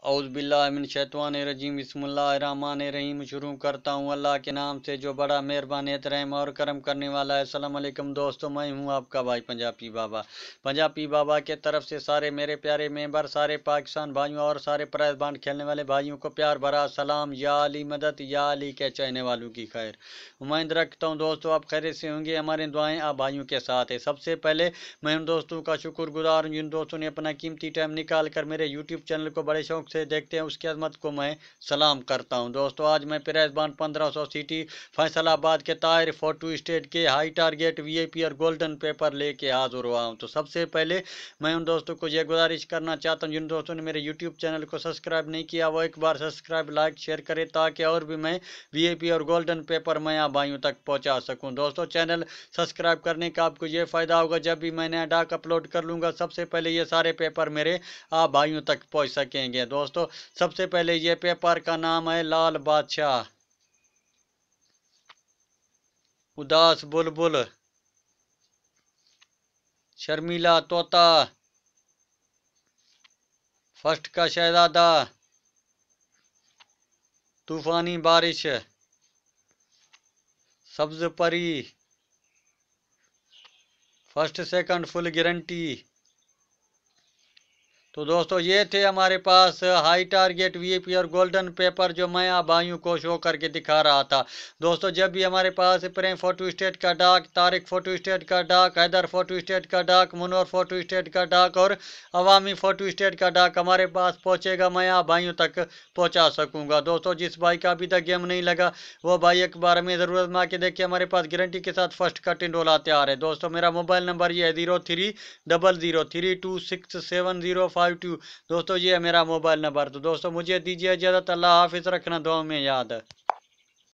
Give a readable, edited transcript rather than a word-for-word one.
औज़ुबिल्लाहिमिनश्शैतानिर्रजीम बिस्मिल्लाहिर्रहमानिर्रहीम। शुरू करता हूँ अल्लाह के नाम से जो बड़ा मेहरबान रहम और करम करने वाला है। अस्सलाम वालेकुम दोस्तों, मैं हूँ आपका भाई पंजाबी बाबा। पंजाबी बाबा के तरफ से सारे मेरे प्यारे मेंबर, सारे पाकिस्तान भाइयों और सारे प्राइज बांड खेलने वाले भाइयों को प्यार भरा सलाम। या अली मदद, या अली के चाहने वालों की खैर। उम्मीद रखता हूँ दोस्तों आप खैरियत से होंगे। हमारी दुआएं आप भाइयों के साथ है। सबसे पहले मैं उन दोस्तों का शुक्रगुजार हूँ जिन दोस्तों ने अपना कीमती टाइम निकाल कर मेरे यूट्यूब चैनल को बड़े शौक से देखते हैं, उसकी अजमत को मैं सलाम करता हूं। दोस्तों आज मैं प्रेसबान 1500 सिटी फैसलाबाद के ताहिर फोटो स्टेट के हाई टारगेट वीआईपी और गोल्डन पेपर लेके हाजिर हुआ हूं। तो सबसे पहले मैं उन दोस्तों को यह गुजारिश करना चाहता हूं जिन दोस्तों ने मेरे यूट्यूब चैनल को सब्सक्राइब नहीं किया वो एक बार सब्सक्राइब, लाइक, शेयर करें ताकि और भी मैं वीआईपी और गोल्डन पेपर मैं आप भाइयों तक पहुंचा सकूं। दोस्तों चैनल सब्सक्राइब करने का आपको ये फायदा होगा, जब भी मैं नया डाक अपलोड कर लूंगा सबसे पहले ये सारे पेपर मेरे आप भाइयों तक पहुंच सकेंगे। दोस्तों सबसे पहले ये पेपर का नाम है लाल बादशाह, उदास बुलबुल, शर्मीला तोता, फर्स्ट का शहजादा, तूफानी बारिश, सब्ज परी, फर्स्ट सेकंड फुल गारंटी। तो दोस्तों ये थे हमारे पास हाई टारगेट वीआईपी और गोल्डन पेपर जो मैं आप भाइयों को शो करके दिखा रहा था। दोस्तों जब भी हमारे पास प्रेम फोटो स्टेट का डाक, तारिक फोटो स्टेट का डाक, हैदर फोटो स्टेट का डाक, मुनवर फोटो स्टेट का डाक और अवामी फोटो स्टेट का डाक हमारे पास पहुंचेगा, मैं आप भाइयों तक पहुंचा सकूंगा। दोस्तों जिस भाई का अभी तक गेम नहीं लगा वो भाई एक बार हमें ज़रूरत में आके देखिए, हमारे पास गारंटी के साथ फर्स्ट का टिंडोला तैयार है। दोस्तों मेरा मोबाइल नंबर ये है 0300326705। दोस्तों ये है मेरा मोबाइल नंबर। तो दोस्तों मुझे दीजिए इजाज़त, अल्लाह हाफिज़, रखना दुआ में याद।